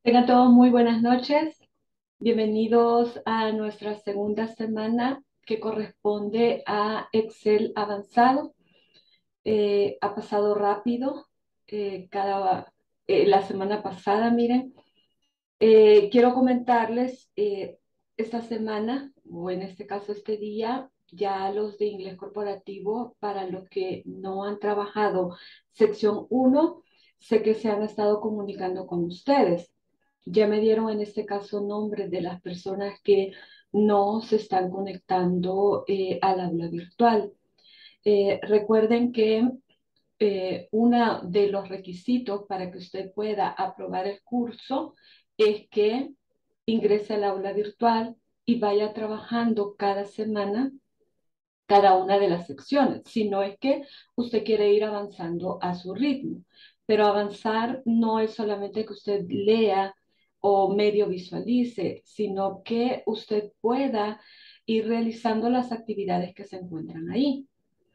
Tengan todos muy buenas noches. Bienvenidos a nuestra segunda semana que corresponde a Excel avanzado. Ha pasado rápido. La semana pasada, miren, quiero comentarles, esta semana, o en este caso este día, ya los de inglés corporativo, para los que no han trabajado sección uno, sé que se han estado comunicando con ustedes. Ya me dieron en este caso nombres de las personas que no se están conectando al aula virtual. Recuerden que uno de los requisitos para que usted pueda aprobar el curso es que ingrese al aula virtual y vaya trabajando cada semana cada una de las secciones, si no es que usted quiere ir avanzando a su ritmo. Pero avanzar no es solamente que usted lea o medio visualice, sino que usted pueda ir realizando las actividades que se encuentran ahí.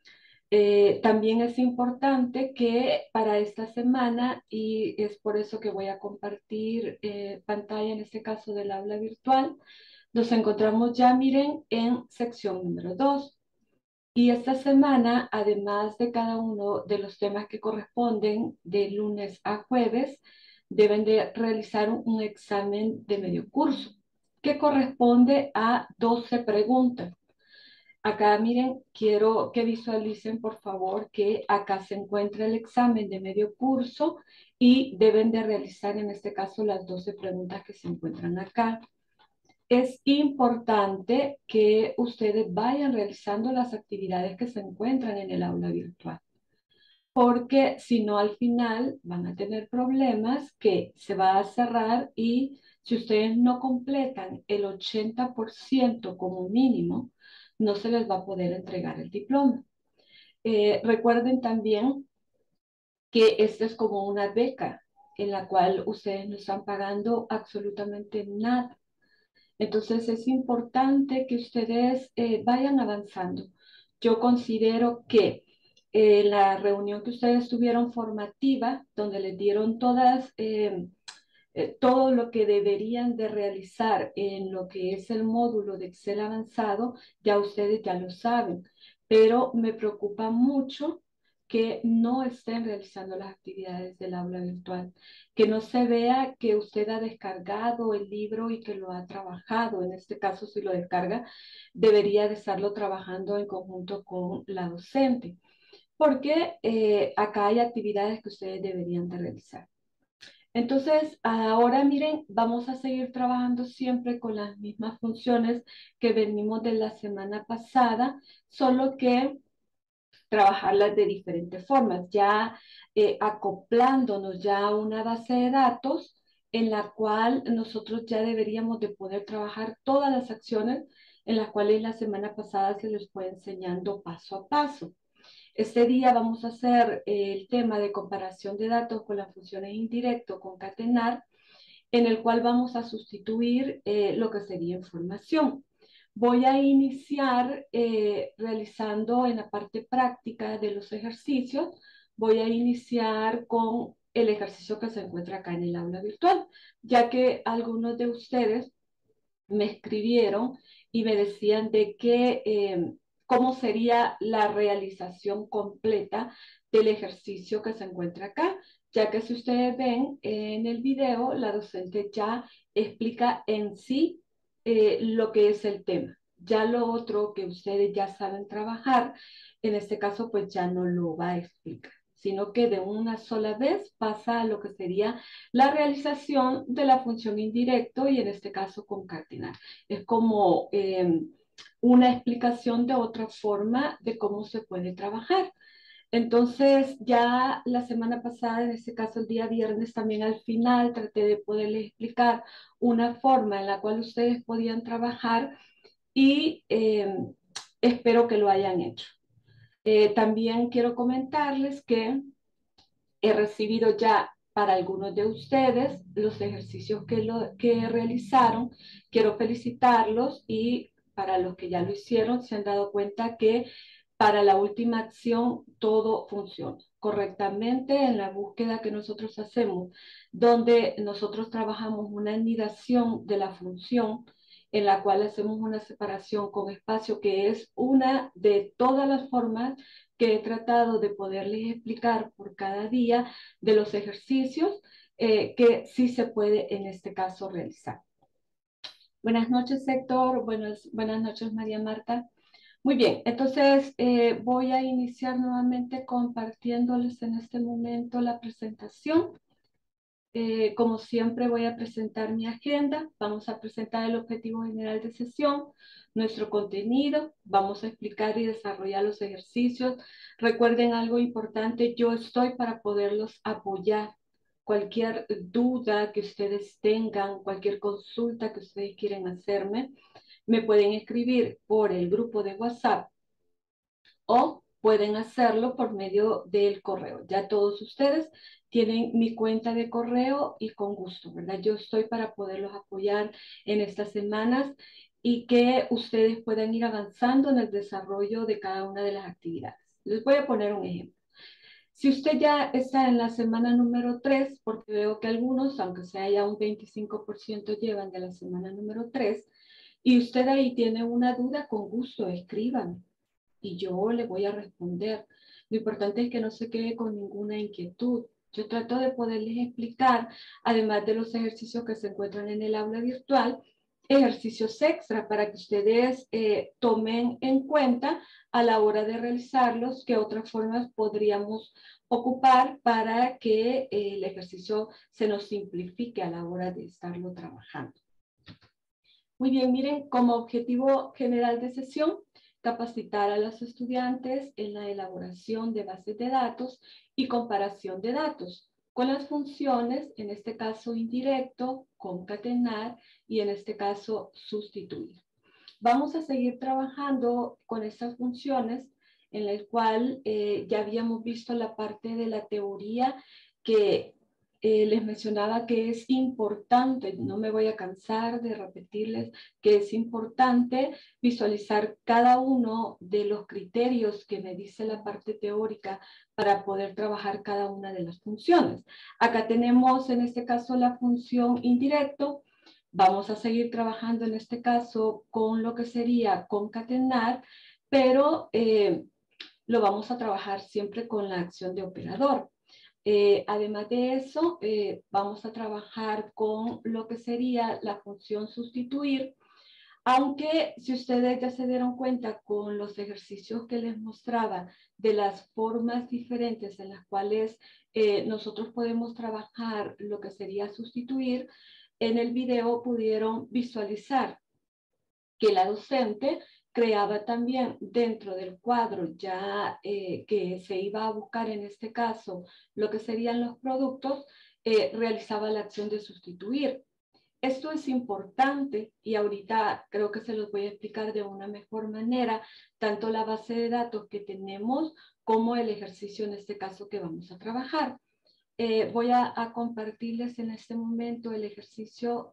También es importante que para esta semana, y es por eso que voy a compartir pantalla en este caso del aula virtual, nos encontramos ya, miren, en sección número 2. Y esta semana, además de cada uno de los temas que corresponden de lunes a jueves, deben de realizar un examen de medio curso que corresponde a 12 preguntas. Acá, miren, quiero que visualicen, por favor, que acá se encuentra el examen de medio curso y deben de realizar, en este caso, las 12 preguntas que se encuentran acá. Es importante que ustedes vayan realizando las actividades que se encuentran en el aula virtual, porque si no, al final van a tener problemas que se va a cerrar, y si ustedes no completan el 80% como mínimo, no se les va a poder entregar el diploma. Recuerden también que esta es como una beca en la cual ustedes no están pagando absolutamente nada. Entonces es importante que ustedes vayan avanzando. Yo considero que la reunión que ustedes tuvieron formativa, donde les dieron todo lo que deberían de realizar en lo que es el módulo de Excel avanzado, ya ustedes ya lo saben, pero me preocupa mucho que no estén realizando las actividades del aula virtual, que no se vea que usted ha descargado el libro y que lo ha trabajado. En este caso, si lo descarga, debería de estarlo trabajando en conjunto con la docente, porque acá hay actividades que ustedes deberían de realizar. Entonces, ahora miren, vamos a seguir trabajando siempre con las mismas funciones que venimos de la semana pasada, solo que trabajarlas de diferentes formas, ya acoplándonos ya a una base de datos en la cual nosotros ya deberíamos de poder trabajar todas las acciones en las cuales la semana pasada se les fue enseñando paso a paso. Este día vamos a hacer el tema de comparación de datos con las funciones indirecto, concatenar, en el cual vamos a sustituir lo que sería información. Voy a iniciar realizando en la parte práctica de los ejercicios, voy a iniciar con el ejercicio que se encuentra acá en el aula virtual, ya que algunos de ustedes me escribieron y me decían de que cómo sería la realización completa del ejercicio que se encuentra acá, ya que si ustedes ven en el video, la docente ya explica en sí lo que es el tema. Ya lo otro que ustedes ya saben trabajar, en este caso pues ya no lo va a explicar, sino que de una sola vez pasa a lo que sería la realización de la función indirecto, y en este caso concatenar. Es como una explicación de otra forma de cómo se puede trabajar. Entonces, ya la semana pasada, en este caso el día viernes, también al final traté de poderles explicar una forma en la cual ustedes podían trabajar, y espero que lo hayan hecho. También quiero comentarles que he recibido ya para algunos de ustedes los ejercicios que realizaron. Quiero felicitarlos, y para los que ya lo hicieron, se han dado cuenta que para la última acción todo funciona correctamente en la búsqueda que nosotros hacemos, donde nosotros trabajamos una anidación de la función en la cual hacemos una separación con espacio, que es una de todas las formas que he tratado de poderles explicar por cada día de los ejercicios que sí se puede en este caso realizar. Buenas noches, Héctor. Buenas noches, María Marta. Muy bien, entonces voy a iniciar nuevamente compartiéndoles en este momento la presentación. Como siempre voy a presentar mi agenda, vamos a presentar el objetivo general de sesión, nuestro contenido, vamos a explicar y desarrollar los ejercicios. Recuerden algo importante, yo estoy para poderlos apoyar. Cualquier duda que ustedes tengan, cualquier consulta que ustedes quieran hacerme, me pueden escribir por el grupo de WhatsApp o pueden hacerlo por medio del correo. Ya todos ustedes tienen mi cuenta de correo y con gusto, ¿verdad? Yo estoy para poderlos apoyar en estas semanas y que ustedes puedan ir avanzando en el desarrollo de cada una de las actividades. Les voy a poner un ejemplo. Si usted ya está en la semana número 3, porque veo que algunos, aunque sea ya un 25%, llevan de la semana número 3, y usted ahí tiene una duda, con gusto, escríbame y yo le voy a responder. Lo importante es que no se quede con ninguna inquietud. Yo trato de poderles explicar, además de los ejercicios que se encuentran en el aula virtual, ejercicios extra para que ustedes tomen en cuenta a la hora de realizarlos, qué otras formas podríamos ocupar para que el ejercicio se nos simplifique a la hora de estarlo trabajando. Muy bien, miren, como objetivo general de sesión, capacitar a los estudiantes en la elaboración de bases de datos y comparación de datos con las funciones, en este caso indirecto, concatenar y en este caso sustituir. Vamos a seguir trabajando con estas funciones en la cual ya habíamos visto la parte de la teoría que les mencionaba que es importante, no me voy a cansar de repetirles que es importante visualizar cada uno de los criterios que me dice la parte teórica para poder trabajar cada una de las funciones. Acá tenemos en este caso la función indirecto. Vamos a seguir trabajando en este caso con lo que sería concatenar, pero lo vamos a trabajar siempre con la acción de operador. Además de eso, vamos a trabajar con lo que sería la función sustituir, aunque si ustedes ya se dieron cuenta con los ejercicios que les mostraba de las formas diferentes en las cuales nosotros podemos trabajar lo que sería sustituir, en el video pudieron visualizar que la docente creaba también dentro del cuadro ya que se iba a buscar en este caso lo que serían los productos, realizaba la acción de sustituir. Esto es importante y ahorita creo que se los voy a explicar de una mejor manera, tanto la base de datos que tenemos como el ejercicio en este caso que vamos a trabajar. Voy a compartirles en este momento el ejercicio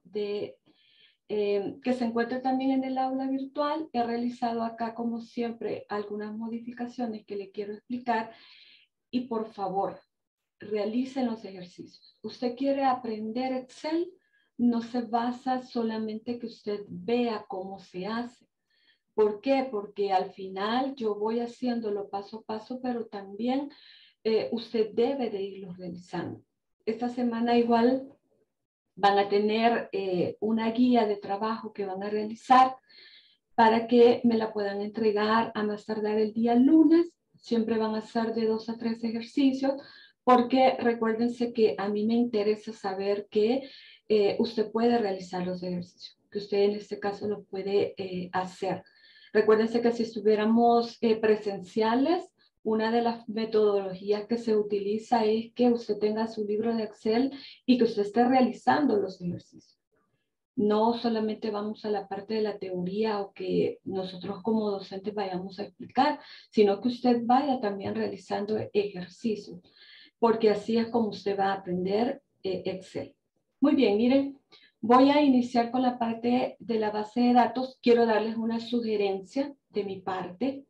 que se encuentra también en el aula virtual. He realizado acá, como siempre, algunas modificaciones que le quiero explicar y por favor, realicen los ejercicios. Usted quiere aprender Excel, no se basa solamente que usted vea cómo se hace. ¿Por qué? Porque al final yo voy haciéndolo paso a paso, pero también usted debe de irlo realizando. Esta semana igual van a tener una guía de trabajo que van a realizar para que me la puedan entregar a más tardar el día lunes. Siempre van a ser de 2 a 3 ejercicios, porque recuérdense que a mí me interesa saber que usted puede realizar los ejercicios, que usted en este caso lo puede hacer. Recuérdense que si estuviéramos presenciales, una de las metodologías que se utiliza es que usted tenga su libro de Excel y que usted esté realizando los ejercicios. No solamente vamos a la parte de la teoría o que nosotros como docentes vayamos a explicar, sino que usted vaya también realizando ejercicios, porque así es como usted va a aprender Excel. Muy bien, miren, voy a iniciar con la parte de la base de datos. Quiero darles una sugerencia de mi parte.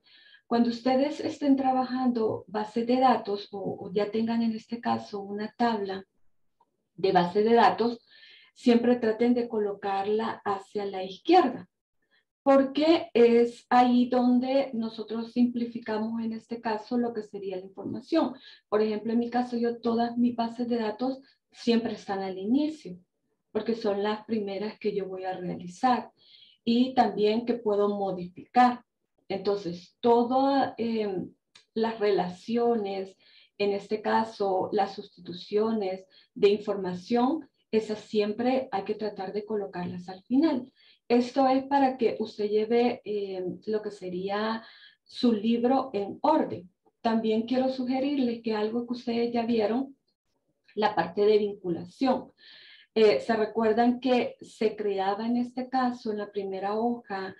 Cuando ustedes estén trabajando bases de datos o ya tengan en este caso una tabla de base de datos, siempre traten de colocarla hacia la izquierda, porque es ahí donde nosotros simplificamos en este caso lo que sería la información. Por ejemplo, en mi caso, yo todas mis bases de datos siempre están al inicio, porque son las primeras que yo voy a realizar y también que puedo modificar. Entonces, todas las relaciones, en este caso, las sustituciones de información, esas siempre hay que tratar de colocarlas al final. Esto es para que usted lleve lo que sería su libro en orden. También quiero sugerirle que algo que ustedes ya vieron, la parte de vinculación. Se recuerdan que se creaba en este caso en la primera hoja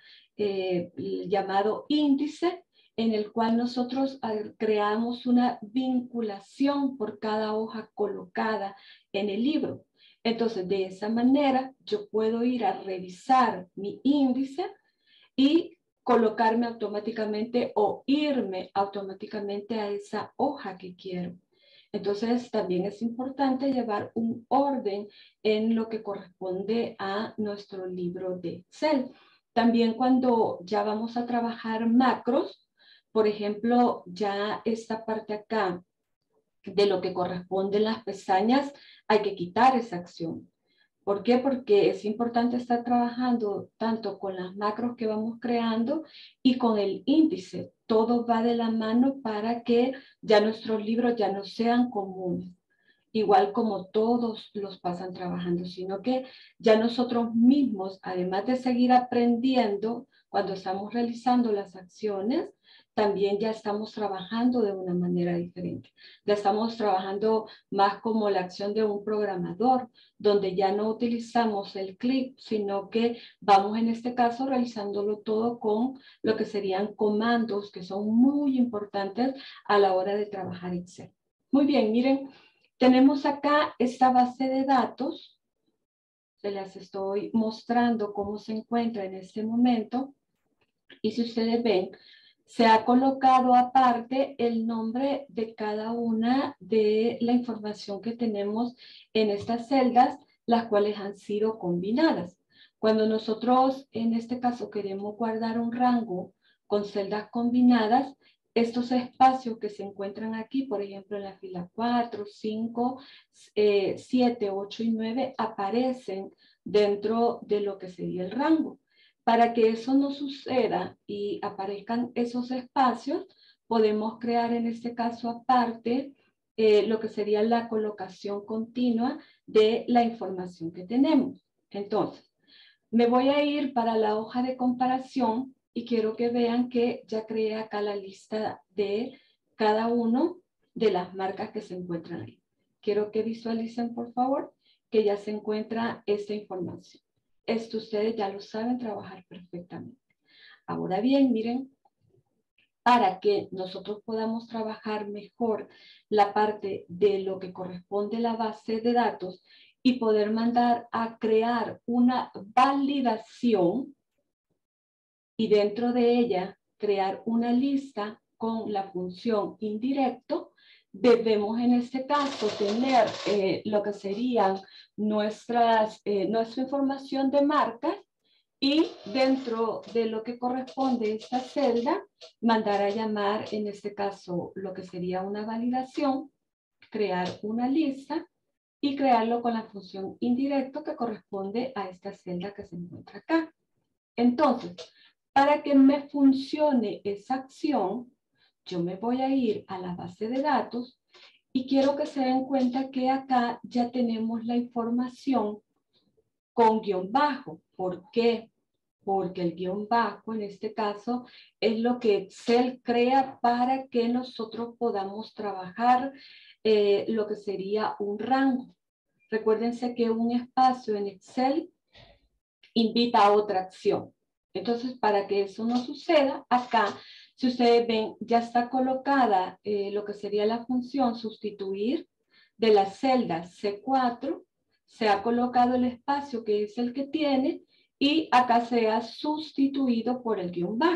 llamado índice, en el cual nosotros creamos una vinculación por cada hoja colocada en el libro. Entonces, de esa manera, yo puedo ir a revisar mi índice y colocarme automáticamente o irme automáticamente a esa hoja que quiero. Entonces, también es importante llevar un orden en lo que corresponde a nuestro libro de Excel. También cuando ya vamos a trabajar macros, por ejemplo, ya esta parte acá de lo que corresponde en las pestañas, hay que quitar esa acción. ¿Por qué? Porque es importante estar trabajando tanto con las macros que vamos creando y con el índice. Todo va de la mano para que ya nuestros libros ya no sean comunes, igual como todos los pasan trabajando, sino que ya nosotros mismos, además de seguir aprendiendo cuando estamos realizando las acciones, también ya estamos trabajando de una manera diferente. Ya estamos trabajando más como la acción de un programador, donde ya no utilizamos el clic, sino que vamos en este caso realizándolo todo con lo que serían comandos que son muy importantes a la hora de trabajar Excel. Muy bien, miren, tenemos acá esta base de datos. Se las estoy mostrando cómo se encuentra en este momento. Y si ustedes ven, se ha colocado aparte el nombre de cada una de la información que tenemos en estas celdas, las cuales han sido combinadas. Cuando nosotros, en este caso, queremos guardar un rango con celdas combinadas, estos espacios que se encuentran aquí, por ejemplo, en la fila 4, 5, 7, 8 y 9, aparecen dentro de lo que sería el rango. Para que eso no suceda y aparezcan esos espacios, podemos crear en este caso aparte lo que sería la colocación continua de la información que tenemos. Entonces, me voy a ir para la hoja de comparación y quiero que vean que ya creé acá la lista de cada uno de las marcas que se encuentran ahí. Quiero que visualicen, por favor, que ya se encuentra esta información. Esto ustedes ya lo saben trabajar perfectamente. Ahora bien, miren, para que nosotros podamos trabajar mejor la parte de lo que corresponde a la base de datos y poder mandar a crear una validación y dentro de ella crear una lista con la función indirecto, debemos en este caso tener lo que serían nuestra información de marcas y dentro de lo que corresponde a esta celda, mandar a llamar en este caso lo que sería una validación, crear una lista y crearlo con la función indirecto que corresponde a esta celda que se encuentra acá. Entonces, para que me funcione esa acción, yo me voy a ir a la base de datos y quiero que se den cuenta que acá ya tenemos la información con guión bajo. ¿Por qué? Porque el guión bajo en este caso es lo que Excel crea para que nosotros podamos trabajar lo que sería un rango. Recuérdense que un espacio en Excel invita a otra acción. Entonces, para que eso no suceda, acá, si ustedes ven, ya está colocada lo que sería la función sustituir de la celda C4, se ha colocado el espacio que es el que tiene y acá se ha sustituido por el guión bajo.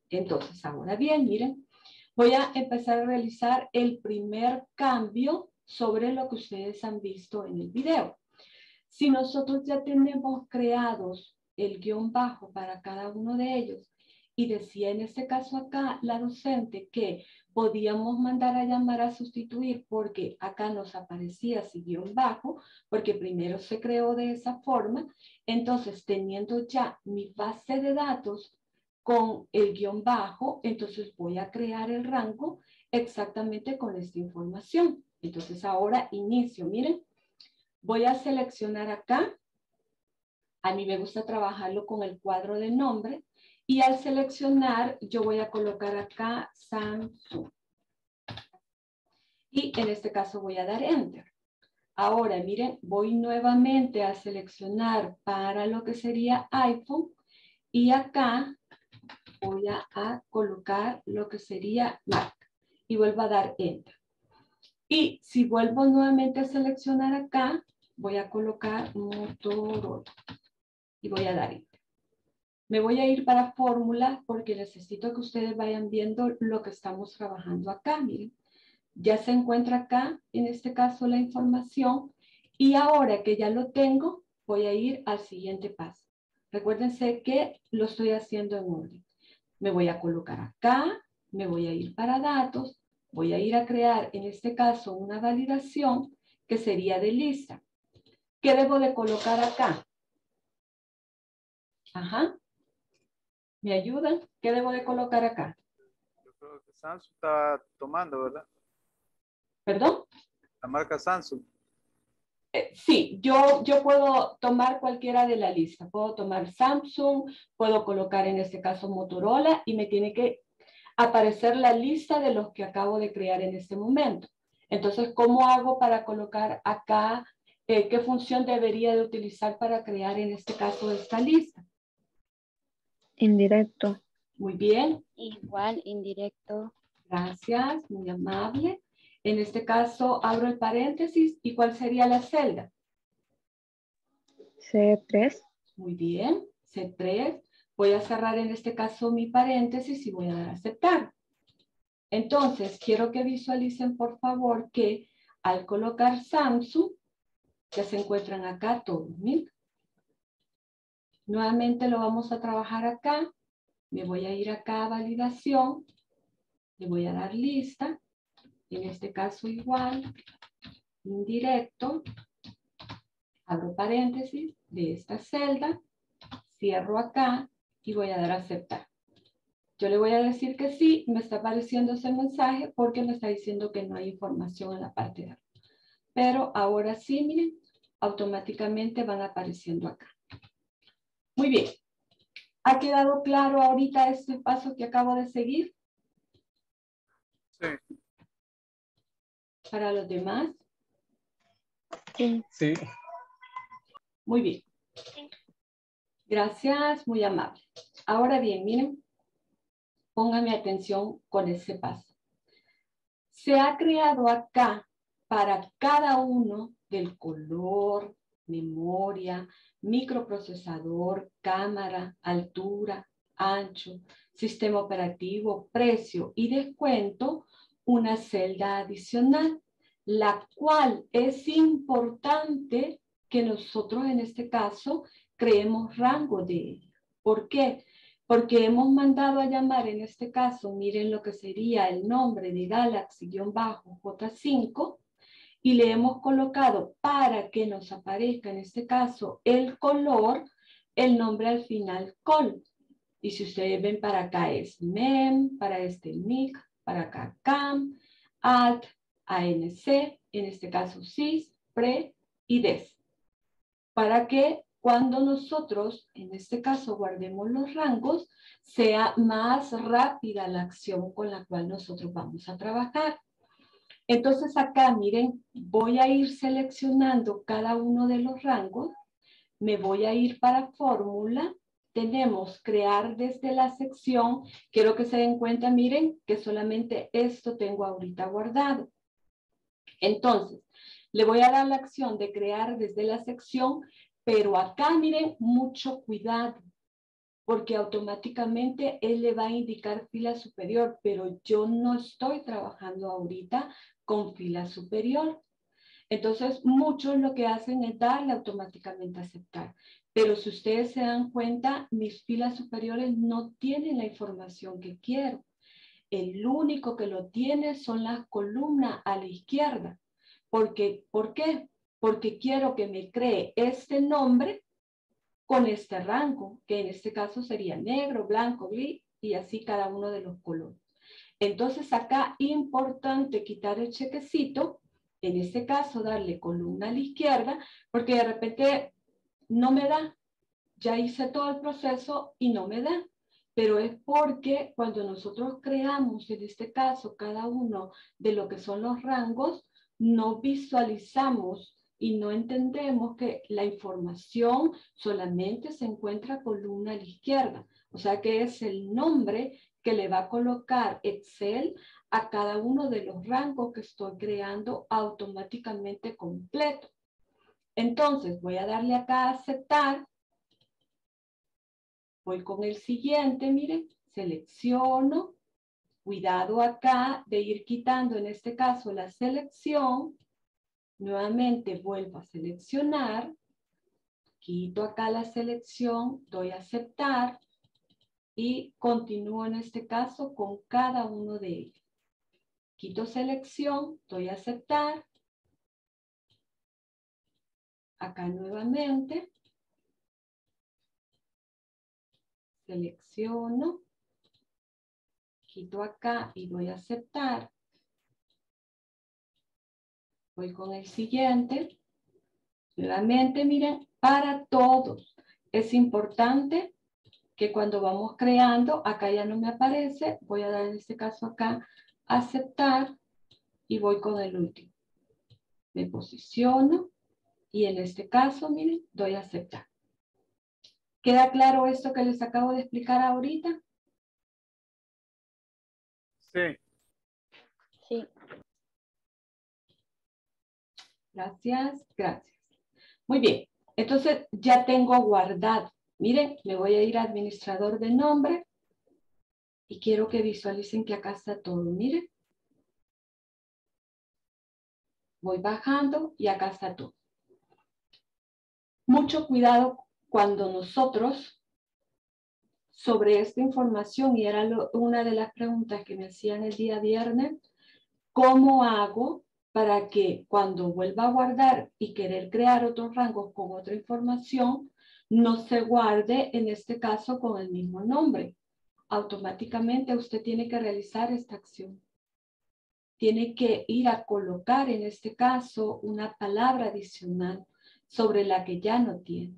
Entonces, ahora bien, miren, voy a empezar a realizar el primer cambio sobre lo que ustedes han visto en el video. Si nosotros ya tenemos creados el guión bajo para cada uno de ellos y decía en este caso acá la docente que podíamos mandar a llamar a sustituir porque acá nos aparecía así guión bajo, porque primero se creó de esa forma, entonces teniendo ya mi base de datos con el guión bajo, entonces voy a crear el rango exactamente con esta información. Entonces ahora inicio, miren. Voy a seleccionar acá. A mí me gusta trabajarlo con el cuadro de nombre. Y al seleccionar, yo voy a colocar acá Samsung. Y en este caso voy a dar Enter. Ahora, miren, voy nuevamente a seleccionar para lo que sería iPhone. Y acá voy a colocar lo que sería Mac. Y vuelvo a dar Enter. Y si vuelvo nuevamente a seleccionar acá, voy a colocar Motorola. Y voy a dar Enter. Me voy a ir para fórmulas porque necesito que ustedes vayan viendo lo que estamos trabajando acá. Miren, ya se encuentra acá, en este caso, la información. Y ahora que ya lo tengo, voy a ir al siguiente paso. Recuérdense que lo estoy haciendo en orden. Me voy a colocar acá, me voy a ir para datos, voy a ir a crear, en este caso, una validación que sería de lista. ¿Qué debo de colocar acá? Ajá. ¿Me ayudan? ¿Qué debo de colocar acá? Yo creo que Samsung está tomando, ¿verdad? ¿Perdón? La marca Samsung. Sí, yo puedo tomar cualquiera de la lista. Puedo tomar Samsung, puedo colocar en este caso Motorola y me tiene que aparecer la lista de los que acabo de crear en este momento. Entonces, ¿cómo hago para colocar acá? ¿Qué función debería de utilizar para crear en este caso esta lista? Indirecto. Muy bien. Igual, indirecto. Gracias, muy amable. En este caso, abro el paréntesis. ¿Y cuál sería la celda? C3. Muy bien, C3. Voy a cerrar en este caso mi paréntesis y voy a dar a aceptar. Entonces, quiero que visualicen, por favor, que al colocar Samsung, ya se encuentran acá todos. Miren. Nuevamente lo vamos a trabajar acá. Me voy a ir acá a validación. Le voy a dar lista. En este caso igual, indirecto. Abro paréntesis de esta celda. Cierro acá y voy a dar a aceptar. Yo le voy a decir que sí, me está apareciendo ese mensaje porque me está diciendo que no hay información en la parte de arriba. Pero ahora sí, miren, automáticamente van apareciendo acá. Muy bien. ¿Ha quedado claro ahorita este paso que acabo de seguir? Sí. Para los demás. Sí. Sí. Muy bien. Gracias, muy amable. Ahora bien, miren, pónganme atención con ese paso. Se ha creado acá para cada uno del color, memoria, microprocesador, cámara, altura, ancho, sistema operativo, precio y descuento, una celda adicional, la cual es importante que nosotros en este caso creemos rango de ella. ¿Por qué? Porque hemos mandado a llamar en este caso, miren lo que sería el nombre de Galaxy-J5 y le hemos colocado para que nos aparezca en este caso el color, el nombre al final col. Y si ustedes ven para acá es MEM, para este MIC, para acá CAM, ALT, ANC, en este caso SYS, PRE y DES. Para que cuando nosotros, en este caso, guardemos los rangos, sea más rápida la acción con la cual nosotros vamos a trabajar. Entonces acá, miren, voy a ir seleccionando cada uno de los rangos, me voy a ir para fórmula, tenemos crear desde la sección, quiero que se den cuenta, miren, que solamente esto tengo ahorita guardado. Entonces, le voy a dar la acción de crear desde la sección, pero acá, miren, mucho cuidado, porque automáticamente él le va a indicar fila superior, pero yo no estoy trabajando ahorita con fila superior. Entonces, muchos lo que hacen es darle automáticamente a aceptar. Pero si ustedes se dan cuenta, mis filas superiores no tienen la información que quiero. El único que lo tiene son las columnas a la izquierda. ¿Por qué? Porque quiero que me cree este nombre con este rango, que en este caso sería negro, blanco, gris, y así cada uno de los colores. Entonces acá importante quitar el chequecito, en este caso darle columna a la izquierda, porque de repente no me da, ya hice todo el proceso y no me da. Pero es porque cuando nosotros creamos, en este caso, cada uno de lo que son los rangos, no visualizamos y no entendemos que la información solamente se encuentra columna a la izquierda. O sea que es el nombre que le va a colocar Excel a cada uno de los rangos que estoy creando automáticamente completo. Entonces voy a darle acá a aceptar. Voy con el siguiente, miren, selecciono. Cuidado acá de ir quitando, en este caso, la selección. Nuevamente vuelvo a seleccionar. Quito acá la selección, doy a aceptar y continúo en este caso con cada uno de ellos. Quito selección, doy a aceptar. Acá nuevamente. Selecciono. Quito acá y doy a aceptar. Voy con el siguiente. Nuevamente, miren, para todos es importante que cuando vamos creando, acá ya no me aparece, voy a dar en este caso acá, aceptar y voy con el último. Me posiciono y en este caso, miren, doy a aceptar. ¿Queda claro esto que les acabo de explicar ahorita? Sí. Sí. Gracias, gracias. Muy bien, entonces ya tengo guardado. Miren, me voy a ir a administrador de nombre y quiero que visualicen que acá está todo. Miren. Voy bajando y acá está todo. Mucho cuidado cuando nosotros, sobre esta información, y era una de las preguntas que me hacían el día viernes, ¿cómo hago para que cuando vuelva a guardar y querer crear otros rangos con otra información, no se guarde en este caso con el mismo nombre? Automáticamente usted tiene que realizar esta acción. Tiene que ir a colocar en este caso una palabra adicional sobre la que ya no tiene.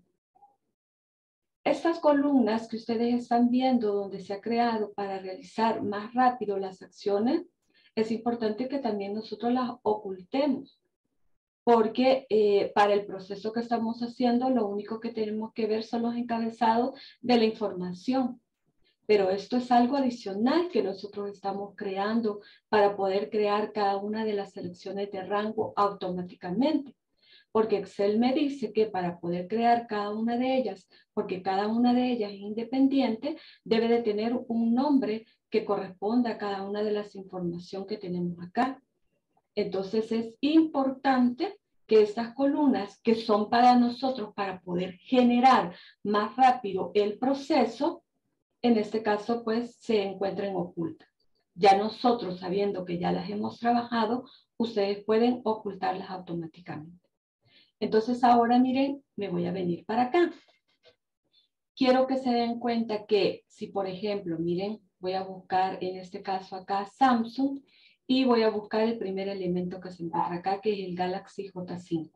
Estas columnas que ustedes están viendo donde se ha creado para realizar más rápido las acciones, es importante que también nosotros las ocultemos, porque para el proceso que estamos haciendo, lo único que tenemos que ver son los encabezados de la información. Pero esto es algo adicional que nosotros estamos creando para poder crear cada una de las selecciones de rango automáticamente. Porque Excel me dice que para poder crear cada una de ellas, porque cada una de ellas es independiente, debe de tener un nombre que corresponda a cada una de las informaciones que tenemos acá. Entonces es importante que estas columnas que son para nosotros para poder generar más rápido el proceso, en este caso pues se encuentren ocultas. Ya nosotros sabiendo que ya las hemos trabajado, ustedes pueden ocultarlas automáticamente. Entonces ahora miren, me voy a venir para acá. Quiero que se den cuenta que si por ejemplo, miren, voy a buscar en este caso acá Samsung y voy a buscar el primer elemento que se encuentra acá, que es el Galaxy J5.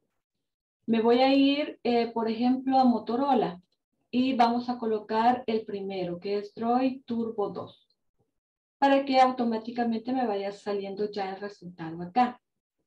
Me voy a ir, por ejemplo, a Motorola y vamos a colocar el primero, que es Droid Turbo 2, para que automáticamente me vaya saliendo ya el resultado acá.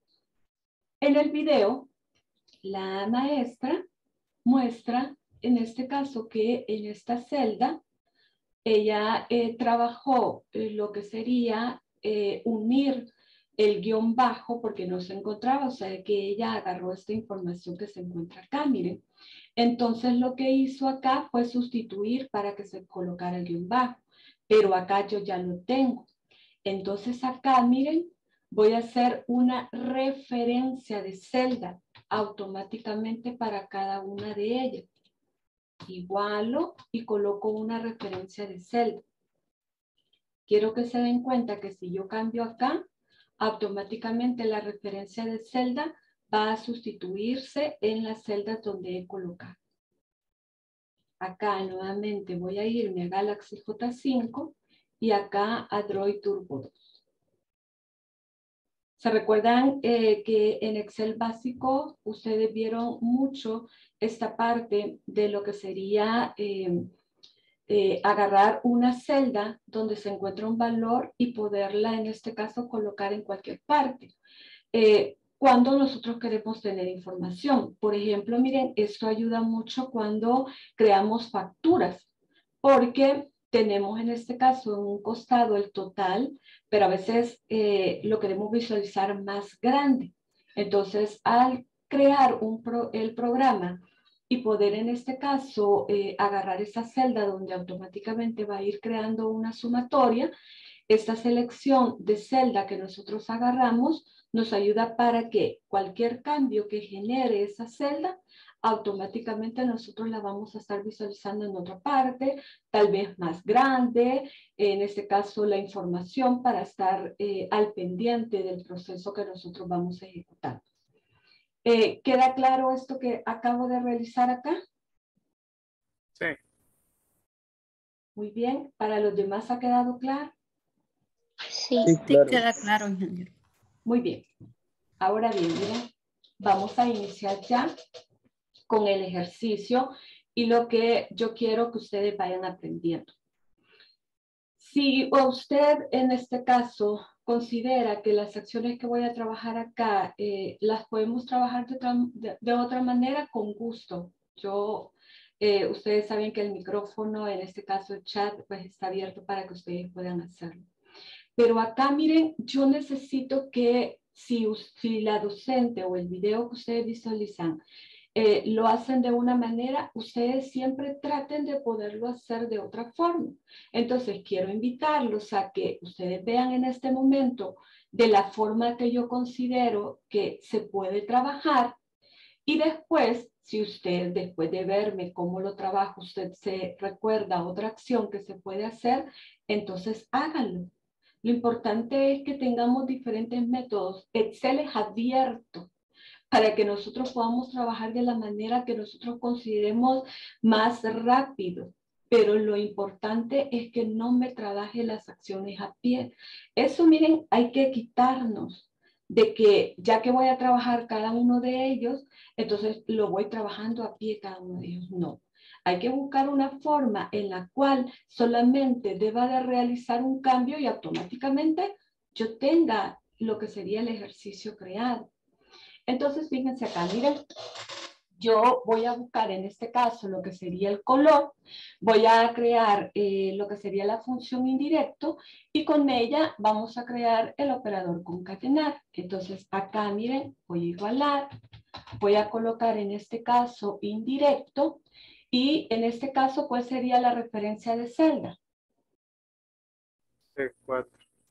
En el video, la maestra muestra, en este caso, que en esta celda, ella trabajó lo que sería unir el guión bajo porque no se encontraba, o sea que ella agarró esta información que se encuentra acá, miren. Entonces lo que hizo acá fue sustituir para que se colocara el guión bajo, pero acá yo ya lo tengo. Entonces acá, miren, voy a hacer una referencia de celda automáticamente para cada una de ellas. Igualo y coloco una referencia de celda. Quiero que se den cuenta que si yo cambio acá, automáticamente la referencia de celda va a sustituirse en las celdas donde he colocado. Acá nuevamente voy a irme a Galaxy J5 y acá a Droid Turbo 2. ¿Se recuerdan que en Excel básico ustedes vieron mucho esta parte de lo que sería agarrar una celda donde se encuentra un valor y poderla en este caso colocar en cualquier parte? Cuando nosotros queremos tener información. Por ejemplo, miren, esto ayuda mucho cuando creamos facturas, porque tenemos en este caso en un costado el total, pero a veces lo queremos visualizar más grande. Entonces, al crear el programa y poder en este caso agarrar esa celda donde automáticamente va a ir creando una sumatoria, esta selección de celda que nosotros agarramos nos ayuda para que cualquier cambio que genere esa celda, automáticamente nosotros la vamos a estar visualizando en otra parte, tal vez más grande, en este caso la información para estar al pendiente del proceso que nosotros vamos a ejecutar. ¿Queda claro esto que acabo de realizar acá? Sí. Muy bien. ¿Para los demás ha quedado claro? Sí. Sí, claro. Queda claro, ingeniero. Muy bien. Ahora bien, miren, vamos a iniciar ya con el ejercicio y lo que yo quiero que ustedes vayan aprendiendo. Si usted en este caso considera que las acciones que voy a trabajar acá las podemos trabajar de otra manera, con gusto. Ustedes saben que el micrófono, en este caso el chat, pues está abierto para que ustedes puedan hacerlo. Pero acá, miren, yo necesito que si la docente o el video que ustedes visualizan lo hacen de una manera, ustedes siempre traten de poderlo hacer de otra forma. Entonces, quiero invitarlos a que ustedes vean en este momento de la forma que yo considero que se puede trabajar, y después, si usted, después de verme cómo lo trabajo, usted se recuerda otra acción que se puede hacer, entonces háganlo. Lo importante es que tengamos diferentes métodos. Excel es abierto para que nosotros podamos trabajar de la manera que nosotros consideremos más rápido. Pero lo importante es que no me trabaje las acciones a pie. Eso, miren, hay que quitarnos de que ya que voy a trabajar cada uno de ellos, entonces lo voy trabajando a pie cada uno de ellos. No. Hay que buscar una forma en la cual solamente deba de realizar un cambio y automáticamente yo tenga lo que sería el ejercicio creado. Entonces, fíjense acá, miren, yo voy a buscar en este caso lo que sería el color, voy a crear lo que sería la función indirecto y con ella vamos a crear el operador concatenar. Entonces, acá, miren, voy a igualar, voy a colocar en este caso indirecto y en este caso, ¿cuál sería la referencia de celda? C4.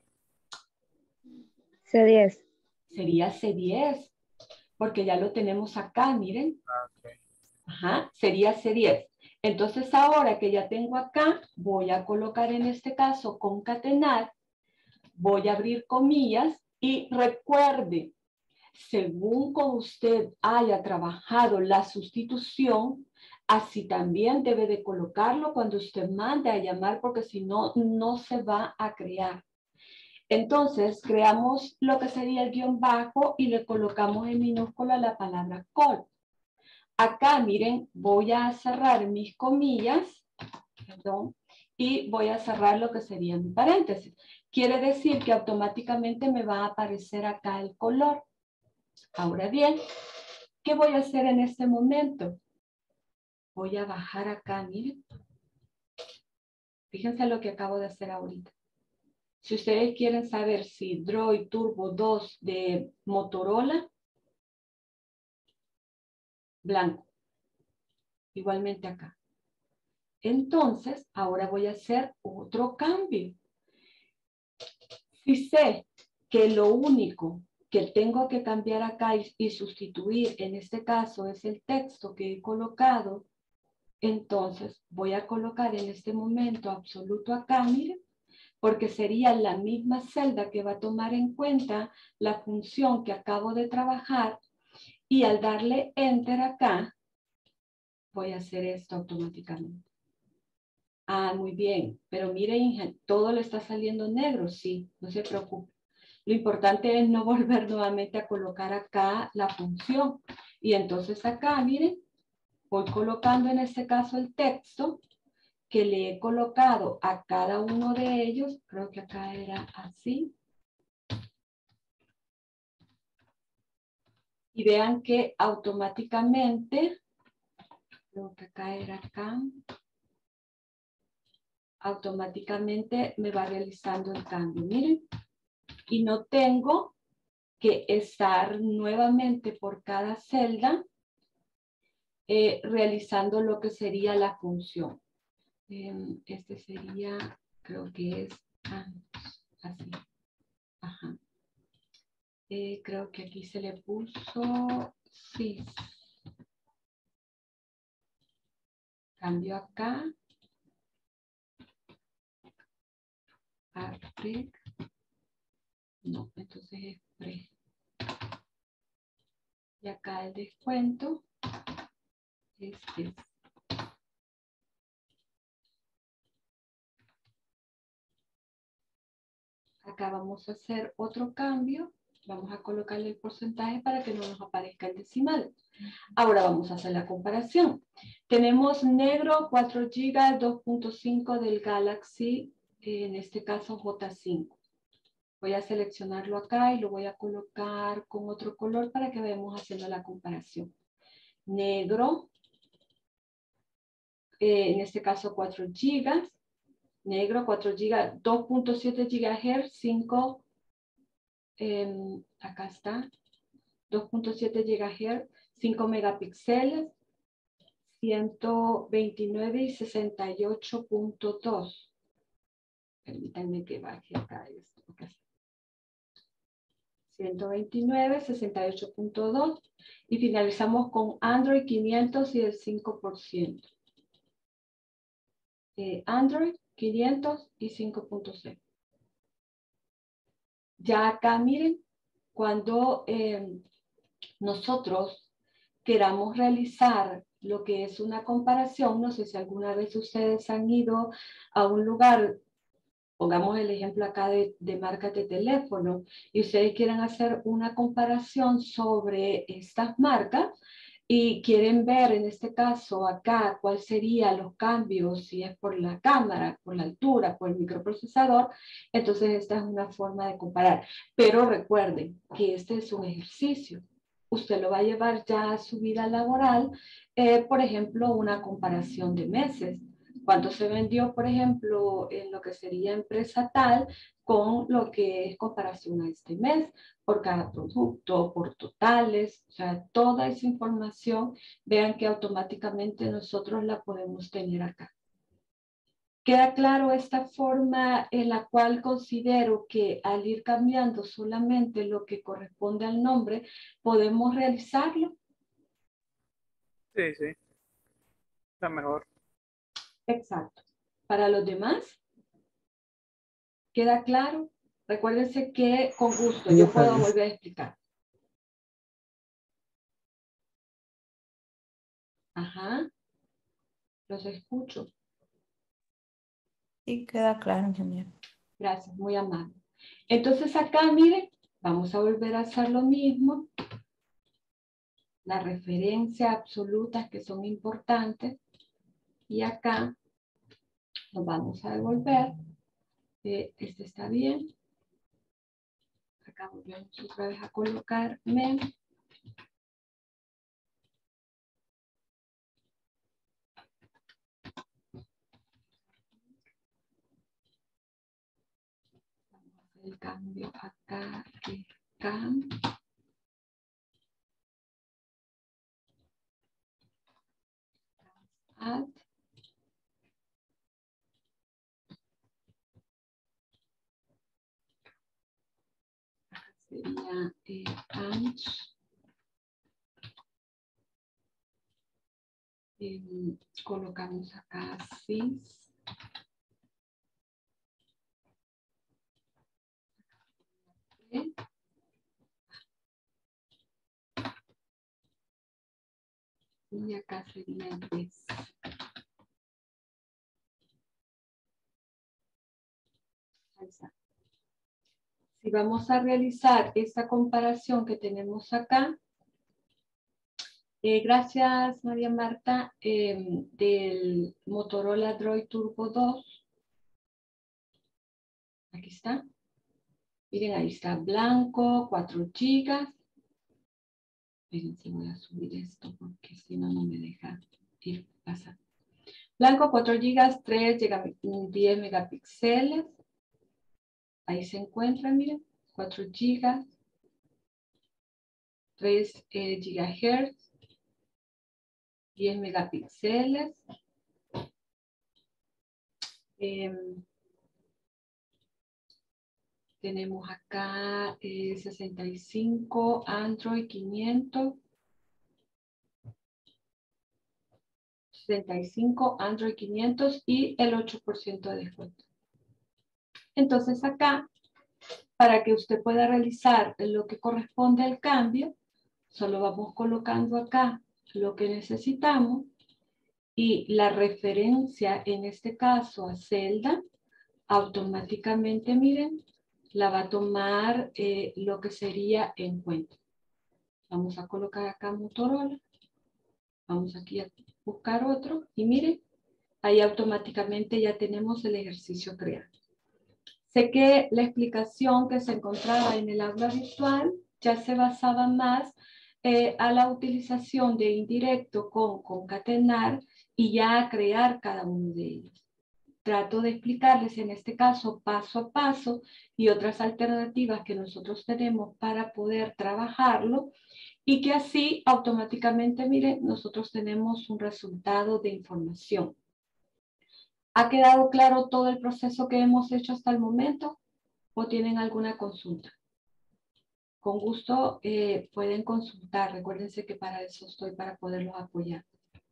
C10. Sería C10, porque ya lo tenemos acá, miren. Okay. Ajá, sería C10. Entonces ahora que ya tengo acá, voy a colocar en este caso concatenar, voy a abrir comillas y recuerde, según como usted haya trabajado la sustitución, así también debe de colocarlo cuando usted mande a llamar, porque si no, no se va a crear. Entonces creamos lo que sería el guión bajo y le colocamos en minúscula la palabra call. Acá, miren, voy a cerrar mis comillas, perdón, y voy a cerrar lo que sería mi paréntesis. Quiere decir que automáticamente me va a aparecer acá el color. Ahora bien, ¿qué voy a hacer en este momento? Voy a bajar acá, miren. Fíjense lo que acabo de hacer ahorita. Si ustedes quieren saber si Droid Turbo 2 de Motorola, blanco. Igualmente acá. Entonces, ahora voy a hacer otro cambio. Si sé que lo único que tengo que cambiar acá y sustituir en este caso es el texto que he colocado, entonces voy a colocar en este momento absoluto acá, miren, porque sería la misma celda que va a tomar en cuenta la función que acabo de trabajar y al darle enter acá, voy a hacer esto automáticamente. Ah, muy bien, pero mire, Inge, todo le está saliendo negro, sí, no se preocupe. Lo importante es no volver nuevamente a colocar acá la función. Y entonces acá, miren, voy colocando en este caso el texto que le he colocado a cada uno de ellos. Creo que acá era así. Y vean que automáticamente, creo que acá era acá, automáticamente me va realizando el cambio. Miren, y no tengo que estar nuevamente por cada celda realizando lo que sería la función. Este sería, creo que es así. Ajá. Creo que aquí se le puso, sí. Cambio acá. Artec. No, entonces es pre. Y acá el descuento es este. Acá vamos a hacer otro cambio. Vamos a colocarle el porcentaje para que no nos aparezca el decimal. Ahora vamos a hacer la comparación. Tenemos negro 4 GB 2.5 del Galaxy, en este caso J5. Voy a seleccionarlo acá y lo voy a colocar con otro color para que veamos haciendo la comparación. Negro, en este caso 4 GB. Negro 4 GB, 2.7 GHz, 5, acá está, 2.7 GHz, 5 megapíxeles, 129 y 68.2. Permítanme que baje acá esto. 129, 68.2 y finalizamos con Android 500 y el 5%. Android 500 y 5.6. Ya acá miren, cuando nosotros queramos realizar lo que es una comparación, no sé si alguna vez ustedes han ido a un lugar, pongamos el ejemplo acá de marcas de teléfono, y ustedes quieren hacer una comparación sobre estas marcas y quieren ver en este caso acá cuál serían los cambios, si es por la cámara, por la altura, por el microprocesador, entonces esta es una forma de comparar. Pero recuerden que este es un ejercicio. Usted lo va a llevar ya a su vida laboral, por ejemplo, una comparación de meses. ¿Cuánto se vendió, por ejemplo, en lo que sería empresa tal con lo que es comparación a este mes, por cada producto, por totales? O sea, toda esa información, vean que automáticamente nosotros la podemos tener acá. ¿Queda claro esta forma en la cual considero que al ir cambiando solamente lo que corresponde al nombre, podemos realizarlo? Sí, sí. Está mejor. Exacto. Para los demás, ¿queda claro? Recuérdense que con gusto yo puedo volver a explicar. Ajá. Los escucho. Sí, queda claro, ingeniero. Gracias, muy amable. Entonces acá, miren, vamos a volver a hacer lo mismo. Las referencias absolutas que son importantes. Y acá nos vamos a devolver. Este está bien. Acá volvemos otra vez a colocar men. el cambio acá, acá. Add. Sería punch. Colocamos acá sys. Y acá sería this. Ahí está. Si vamos a realizar esta comparación que tenemos acá, gracias María Marta, del Motorola Droid Turbo 2. Aquí está. Miren, ahí está blanco, 4 gigas. Espérense, voy a subir esto porque si no, no me deja ir pasando. Blanco, 4 gigas, 10 megapíxeles. Ahí se encuentra, miren, 4 gigas, 3 gigahertz, 10 megapíxeles. Tenemos acá 65, Android 500. 65, Android 500 y el 8% de descuento. Entonces acá, para que usted pueda realizar lo que corresponde al cambio, solo vamos colocando acá lo que necesitamos y la referencia, en este caso a Zelda, automáticamente, miren, la va a tomar lo que sería en cuenta. Vamos a colocar acá Motorola. Vamos aquí a buscar otro y miren, ahí automáticamente ya tenemos el ejercicio creado. Sé que la explicación que se encontraba en el aula virtual ya se basaba más a la utilización de indirecto con concatenar y ya a crear cada uno de ellos. Trato de explicarles en este caso paso a paso y otras alternativas que nosotros tenemos para poder trabajarlo y que así automáticamente, miren, nosotros tenemos un resultado de información. ¿Ha quedado claro todo el proceso que hemos hecho hasta el momento? ¿O tienen alguna consulta? Con gusto pueden consultar. Recuérdense que para eso estoy, para poderlos apoyar.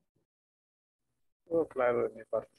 Todo claro de mi parte.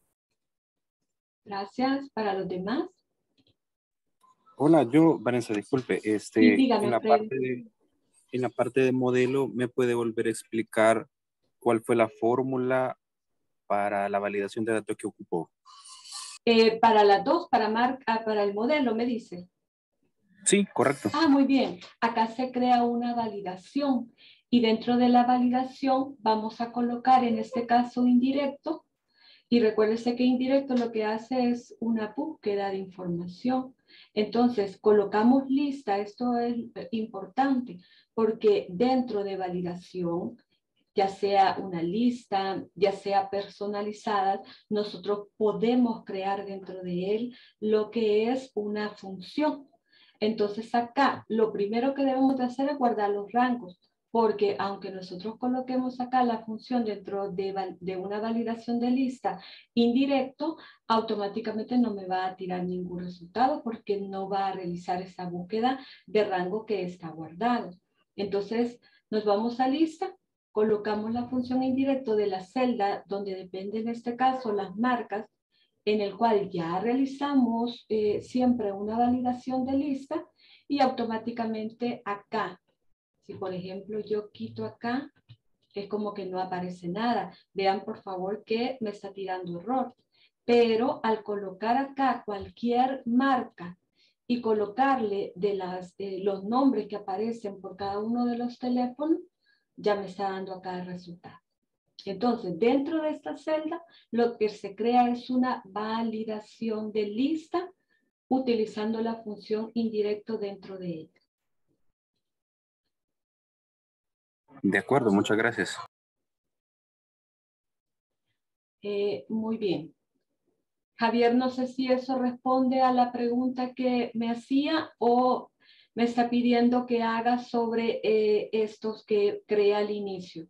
Gracias. Para los demás. Hola, Vanessa, disculpe, Y dígame, Freddy. en la parte de modelo, ¿me puede volver a explicar cuál fue la fórmula para la validación de datos que ocupó? Para las dos, para el modelo, me dice. Sí, correcto. Ah, muy bien. Acá se crea una validación y dentro de la validación vamos a colocar en este caso indirecto y recuérdese que indirecto lo que hace es una búsqueda de información. Entonces colocamos lista, esto es importante porque dentro de validación, ya sea una lista, ya sea personalizada, nosotros podemos crear dentro de él lo que es una función. Entonces acá lo primero que debemos de hacer es guardar los rangos, porque aunque nosotros coloquemos acá la función dentro de una validación de lista indirecto, automáticamente no me va a tirar ningún resultado porque no va a realizar esa búsqueda de rango que está guardado. Entonces nos vamos a lista, colocamos la función indirecto de la celda donde depende en este caso las marcas, en el cual ya realizamos siempre una validación de lista y automáticamente acá, si por ejemplo yo quito acá, es como que no aparece nada. Vean por favor que me está tirando error. Pero al colocar acá cualquier marca y colocarle los nombres que aparecen por cada uno de los teléfonos, ya me está dando acá el resultado. Entonces, dentro de esta celda, lo que se crea es una validación de lista utilizando la función indirecto dentro de ella. De acuerdo, muchas gracias. Muy bien. Javier, no sé si eso responde a la pregunta que me hacía o me está pidiendo que haga sobre estos que crea al inicio.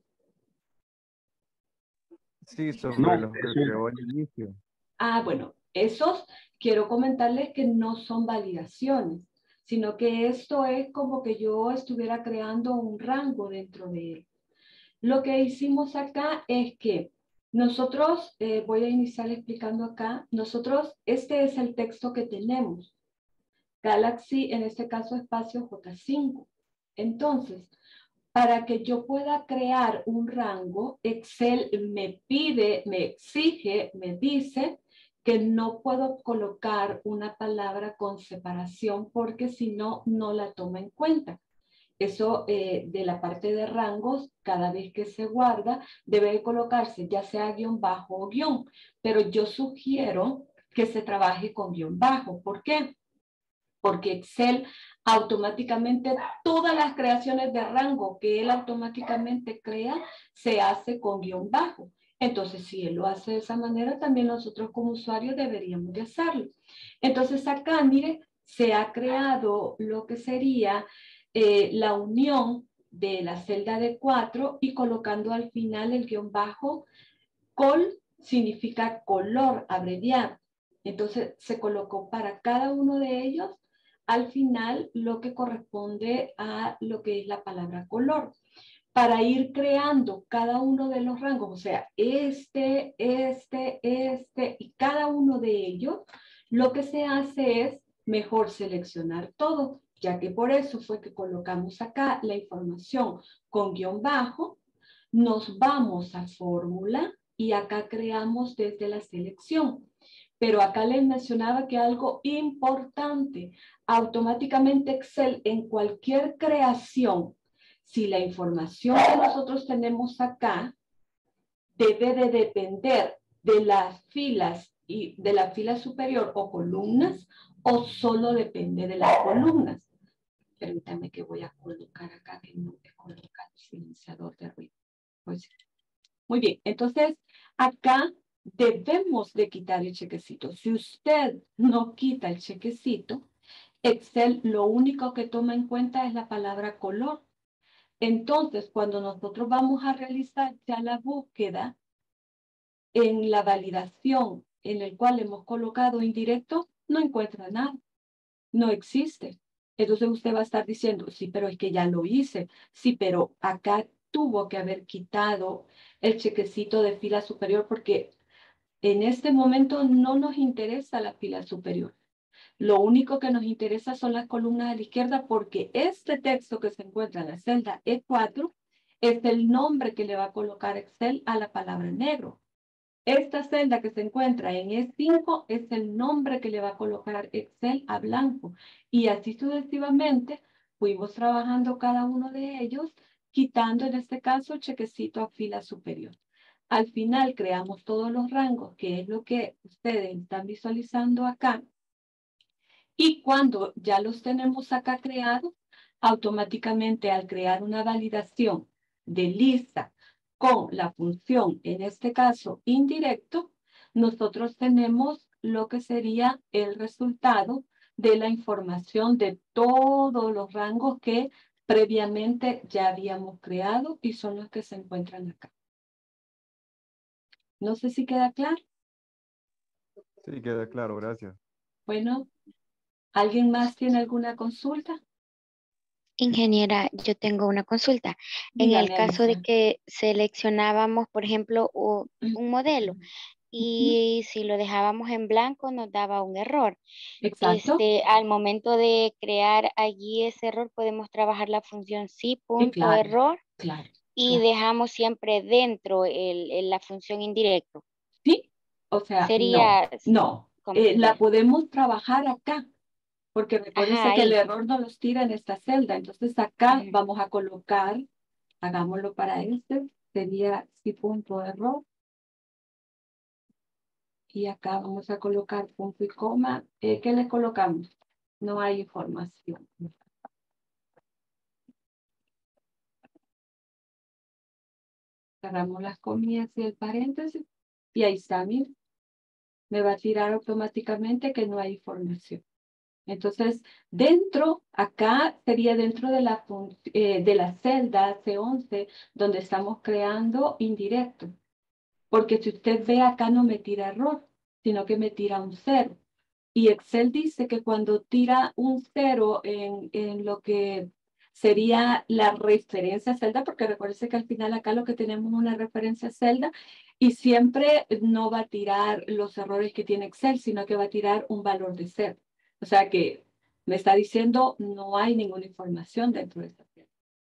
Sí, sobre No, los que eso, creó al inicio. Ah, bueno, esos quiero comentarles que no son validaciones, sino que esto es como que yo estuviera creando un rango dentro de él. Lo que hicimos acá es que nosotros, voy a iniciar explicando acá, nosotros, este es el texto que tenemos. Galaxy, en este caso, espacio J5. Entonces, para que yo pueda crear un rango, Excel me pide, me exige, me dice que no puedo colocar una palabra con separación porque si no, no la toma en cuenta. Eso de la parte de rangos, cada vez que se guarda, debe colocarse ya sea guión bajo o guión, pero yo sugiero que se trabaje con guión bajo. ¿Por qué? Porque Excel automáticamente, todas las creaciones de rango que él automáticamente crea, se hace con guión bajo. Entonces, si él lo hace de esa manera, también nosotros como usuarios deberíamos de hacerlo. Entonces, acá, mire, se ha creado lo que sería la unión de la celda de 4 y colocando al final el guión bajo. Col significa color abreviado. Entonces se colocó para cada uno de ellos al final lo que corresponde a lo que es la palabra color. Para ir creando cada uno de los rangos, o sea, este y cada uno de ellos, lo que se hace es mejor seleccionar todo, ya que por eso fue que colocamos acá la información con guión bajo, nos vamos a fórmula y acá creamos desde la selección. Pero acá les mencionaba que algo importante, automáticamente Excel en cualquier creación, si la información que nosotros tenemos acá debe de depender de las filas y de la fila superior o columnas, o solo depende de las columnas. Permítame que voy a colocar acá, que no he colocado el silenciador de ruido. Pues, muy bien, entonces acá debemos de quitar el chequecito. Si usted no quita el chequecito, Excel lo único que toma en cuenta es la palabra color. Entonces, cuando nosotros vamos a realizar ya la búsqueda en la validación en el cual hemos colocado indirecto, no encuentra nada, no existe. Entonces usted va a estar diciendo, sí, pero es que ya lo hice, sí, pero acá tuvo que haber quitado el chequecito de fila superior porque en este momento no nos interesa la fila superior. Lo único que nos interesa son las columnas a la izquierda porque este texto que se encuentra en la celda E4 es el nombre que le va a colocar Excel a la palabra negro. Esta celda que se encuentra en E5 es el nombre que le va a colocar Excel a blanco. Y así sucesivamente fuimos trabajando cada uno de ellos, quitando en este caso el chequecito a fila superior. Al final creamos todos los rangos, que es lo que ustedes están visualizando acá. Y cuando ya los tenemos acá creados, automáticamente al crear una validación de lista con la función, en este caso indirecto, nosotros tenemos lo que sería el resultado de la información de todos los rangos que previamente ya habíamos creado y son los que se encuentran acá. No sé si queda claro. Sí, queda claro, gracias. Bueno, ¿alguien más tiene alguna consulta? Ingeniera, yo tengo una consulta. En el Dígame, caso de Alicia. que seleccionábamos, por ejemplo, un modelo y si lo dejábamos en blanco nos daba un error. Exacto. Al momento de crear allí ese error, podemos trabajar la función sí punto Claro, error claro, y claro. dejamos siempre dentro la función indirecto. Sí, o sea, no, Sería, no. ¿cómo La sería? podemos trabajar acá, porque Ajá, recuérdense que el ahí. error no los tira en esta celda. Entonces acá Ujú. vamos a colocar, hagámoslo para este, sería sí punto error. Y acá vamos a colocar punto y coma. ¿Qué le colocamos? No hay información. Cerramos las comillas y el paréntesis. Y ahí está, miren. me va a tirar automáticamente que no hay información. Entonces, acá sería dentro de la celda C11, donde estamos creando indirecto. Porque si usted ve acá no me tira error, sino que me tira un 0. Y Excel dice que cuando tira un 0 en lo que sería la referencia celda, porque recuerde que al final acá lo que tenemos es una referencia celda, y siempre no va a tirar los errores que tiene Excel, sino que va a tirar un valor de 0. O sea que me está diciendo no hay ninguna información dentro de esta celda.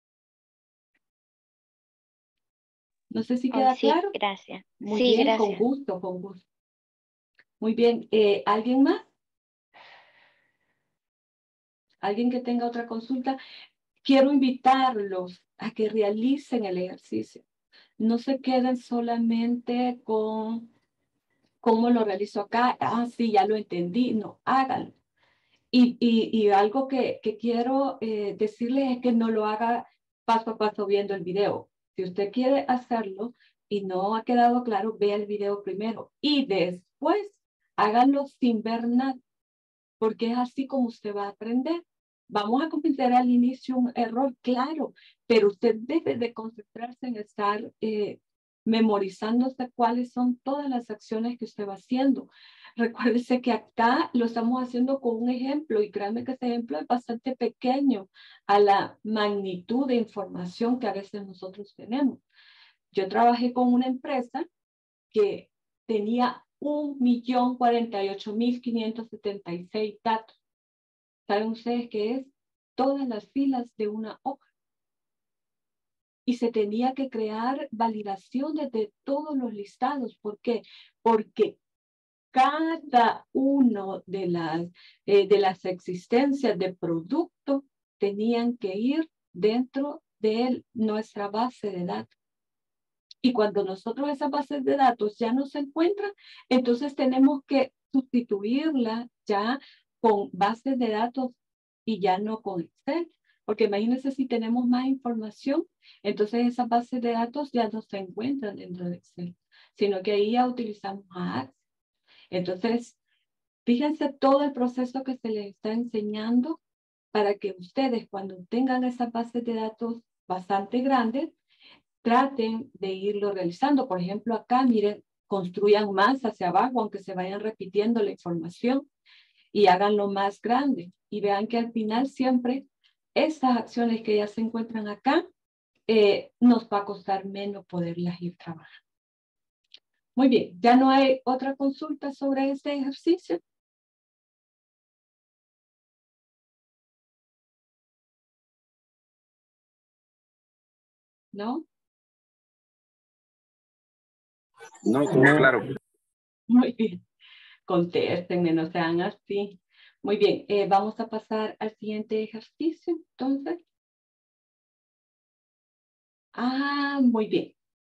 No sé si Oh, queda sí, claro. gracias. Muy Sí, bien, con gracias. gusto, con gusto. Muy bien, ¿alguien más? ¿Alguien que tenga otra consulta? Quiero invitarlos a que realicen el ejercicio. No se queden solamente con cómo lo realizo acá. Ah, sí, ya lo entendí. No, háganlo. Y algo que quiero decirles es que no lo haga paso a paso viendo el video. Si usted quiere hacerlo y no ha quedado claro, vea el video primero y después háganlo sin ver nada, porque es así como usted va a aprender. Vamos a cometer al inicio un error, claro, pero usted debe de concentrarse en estar memorizándose cuáles son todas las acciones que usted va haciendo. Recuérdese que acá lo estamos haciendo con un ejemplo y créanme que ese ejemplo es bastante pequeño a la magnitud de información que a veces nosotros tenemos. Yo trabajé con una empresa que tenía 1.048.576 datos. ¿Saben ustedes qué es? Todas las filas de una hoja. Y se tenía que crear validaciones de todos los listados. ¿Por qué? Porque cada uno de las existencias de producto tenían que ir dentro de nuestra base de datos. Y cuando nosotros esas bases de datos ya no se encuentran, entonces tenemos que sustituirla ya con bases de datos y ya no con Excel. Porque imagínense si tenemos más información, entonces esas bases de datos ya no se encuentran dentro de Excel, sino que ahí ya utilizamos a Access. Entonces, fíjense todo el proceso que se les está enseñando para que ustedes cuando tengan esas bases de datos bastante grandes, traten de irlo realizando. Por ejemplo, acá, miren, construyan más hacia abajo, aunque se vayan repitiendo la información y háganlo más grande. Y vean que al final siempre estas acciones que ya se encuentran acá, nos va a costar menos poderlas ir trabajando. Muy bien, ¿ya no hay otra consulta sobre este ejercicio? ¿No? No, todo claro. Muy bien. Contéstenme, no sean así. Muy bien, vamos a pasar al siguiente ejercicio, entonces. Muy bien.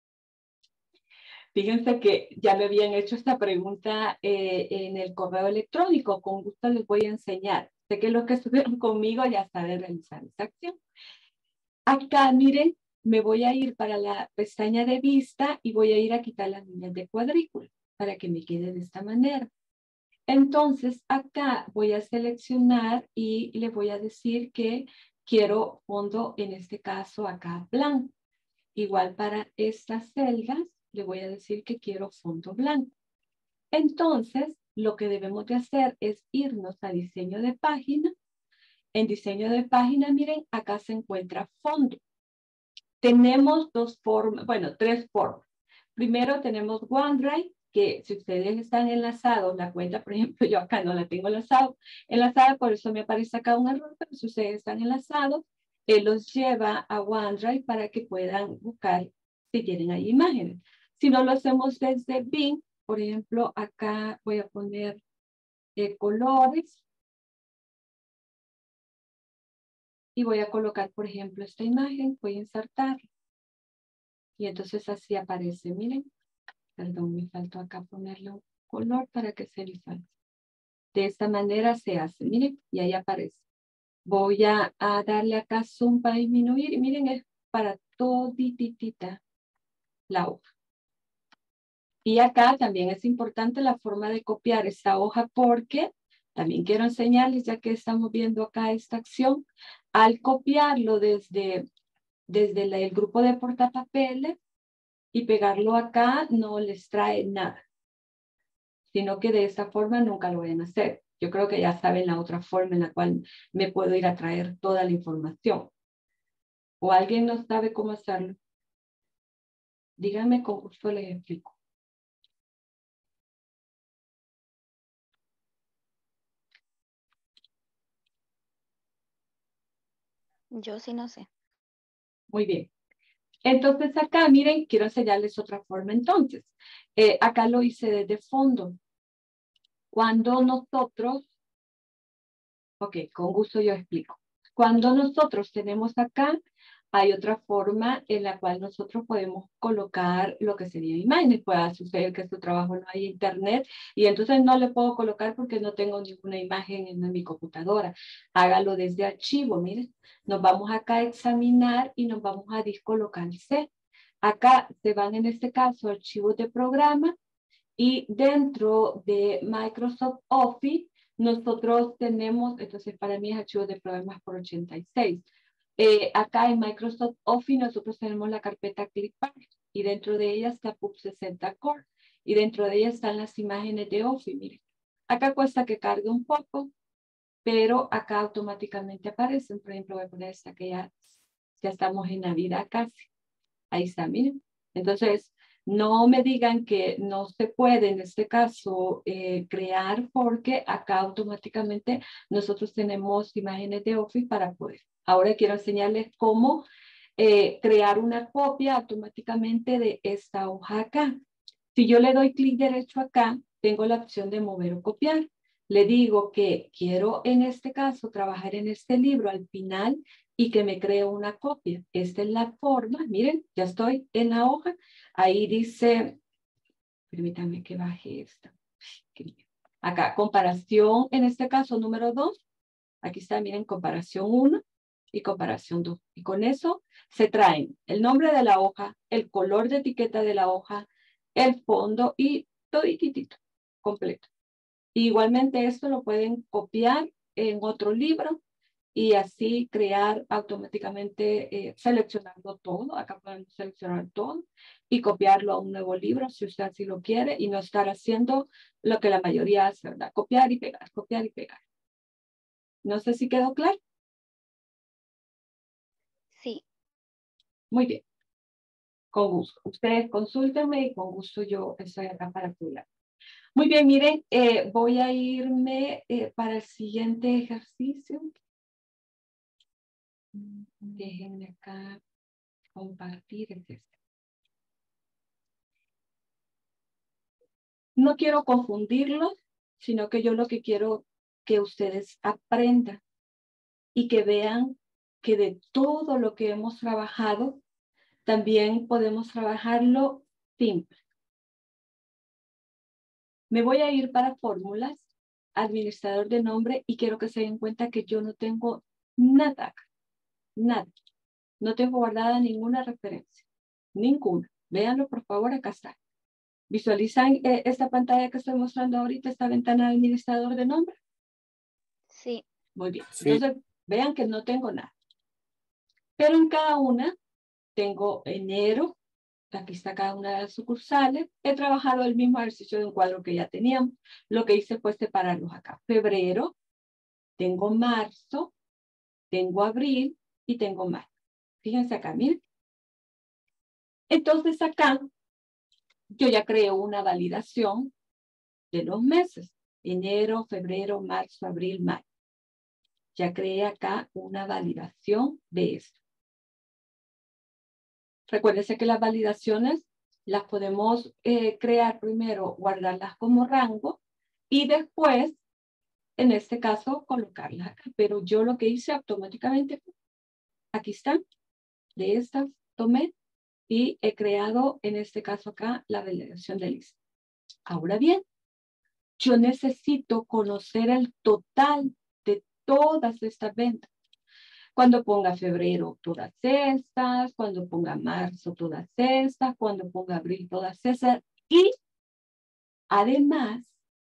Fíjense que ya me habían hecho esta pregunta en el correo electrónico. Con gusto les voy a enseñar. Sé que los que estuvieron conmigo ya saben realizar esta acción. Acá, miren, me voy a ir para la pestaña de vista y voy a ir a quitar las líneas de cuadrícula para que me quede de esta manera. Entonces, acá voy a seleccionar y le voy a decir que quiero fondo, en este caso acá, blanco. Igual para estas celdas, le voy a decir que quiero fondo blanco. Entonces, lo que debemos de hacer es irnos a diseño de página. En diseño de página, miren, acá se encuentra fondo. Tenemos tres formas. Primero tenemos OneDrive, que si ustedes están enlazados, la cuenta, por ejemplo, yo acá no la tengo enlazada, por eso me aparece acá un error, pero si ustedes están enlazados, los lleva a OneDrive para que puedan buscar si quieren ahí imágenes. Si no lo hacemos desde Bing, por ejemplo, acá voy a poner colores y voy a colocar, por ejemplo, esta imagen, voy a insertar y entonces así aparece, miren. Perdón, me faltó acá ponerle un color para que se visualice. De esta manera se hace, miren, y ahí aparece. Voy a darle acá zoom para disminuir, y miren, es para toditita la hoja. Y acá también es importante la forma de copiar esta hoja porque también quiero enseñarles, ya que estamos viendo acá esta acción, al copiarlo desde el grupo de portapapeles y pegarlo acá no les trae nada, sino que de esta forma nunca lo van a hacer. Yo creo que ya saben la otra forma en la cual me puedo ir a traer toda la información. ¿O alguien no sabe cómo hacerlo? Díganme, con gusto les explico. Yo sí no sé. Muy bien. Entonces acá, miren, quiero enseñarles otra forma entonces. Acá lo hice desde fondo. Cuando nosotros, ok, con gusto yo explico. Cuando nosotros tenemos acá, hay otra forma en la cual nosotros podemos colocar lo que sería imágenes. Puede suceder que en su trabajo no hay internet y entonces no le puedo colocar porque no tengo ninguna imagen en mi computadora. Hágalo desde archivo, miren. Nos vamos acá a examinar y nos vamos a disco local C. Acá se van en este caso archivos de programa y dentro de Microsoft Office nosotros tenemos, entonces para mí es archivo de programas por 86. Acá en Microsoft Office nosotros tenemos la carpeta Clipart y dentro de ella está PUB60 Core y dentro de ella están las imágenes de Office. Miren, acá cuesta que cargue un poco, pero acá automáticamente aparecen. Por ejemplo, voy a poner esta que ya estamos en Navidad casi. Ahí está, miren. Entonces, no me digan que no se puede en este caso crear porque acá automáticamente nosotros tenemos imágenes de Office para poder. Ahora quiero enseñarles cómo crear una copia automáticamente de esta hoja acá. Si yo le doy clic derecho acá, tengo la opción de mover o copiar. Le digo que quiero en este caso trabajar en este libro al final y que me cree una copia. Esta es la forma. Miren, ya estoy en la hoja. Ahí dice, permítanme que baje esta. Acá, comparación, en este caso, número 2. Aquí está, miren, comparación 1 y comparación 2. Y con eso se traen el nombre de la hoja, el color de etiqueta de la hoja, el fondo y todo completo. Y igualmente esto lo pueden copiar en otro libro y así crear automáticamente, seleccionando todo. Acá podemos seleccionar todo y copiarlo a un nuevo libro si usted así lo quiere y no estar haciendo lo que la mayoría hace, ¿verdad? Copiar y pegar, copiar y pegar. No sé si quedó claro. Sí. Muy bien. Con gusto. Ustedes consúltenme y con gusto yo estoy acá para apoyar. Muy bien, miren, voy a irme para el siguiente ejercicio. Déjenme acá compartir el texto. No quiero confundirlos, sino que yo lo que quiero que ustedes aprendan y que vean que de todo lo que hemos trabajado, también podemos trabajarlo simple. Me voy a ir para fórmulas, administrador de nombre, y quiero que se den cuenta que yo no tengo nada, nada. No tengo guardada ninguna referencia, ninguna. Véanlo, por favor, acá está. ¿Visualizan esta pantalla que estoy mostrando ahorita, esta ventana de administrador de nombre? Sí. Muy bien. Sí. Entonces, vean que no tengo nada. Pero en cada una tengo enero. Aquí está cada una de las sucursales. He trabajado el mismo ejercicio de un cuadro que ya teníamos. Lo que hice fue separarlos acá. Febrero, tengo marzo, tengo abril y tengo mayo. Fíjense acá, miren. Entonces acá yo ya creé una validación de los meses. Enero, febrero, marzo, abril, mayo. Ya creé acá una validación de esto. Recuérdense que las validaciones las podemos crear primero, guardarlas como rango y después, en este caso, colocarlas acá. Pero yo lo que hice automáticamente, aquí están, de estas tomé y he creado, en este caso acá, la validación de lista. Ahora bien, yo necesito conocer el total de todas estas ventas. Cuando ponga febrero, todas estas, cuando ponga marzo, todas estas, cuando ponga abril, todas esas, y Además,